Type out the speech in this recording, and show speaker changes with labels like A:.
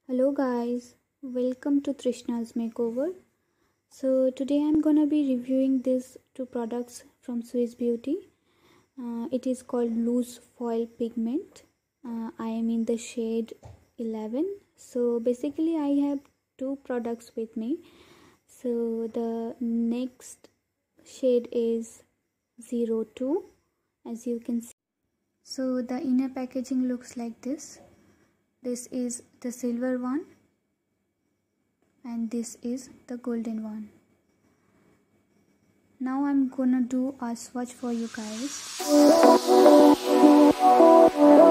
A: Hello guys, welcome to Trishna's Makeover. So today I'm gonna be reviewing these two products from Swiss Beauty. It is called Loose Foil Pigment. I am in the shade 11. So basically I have two products with me. So the next shade is 02, as you can see. So the inner packaging looks like this. This is the silver one and this is the golden one. Now I'm gonna do a swatch for you guys.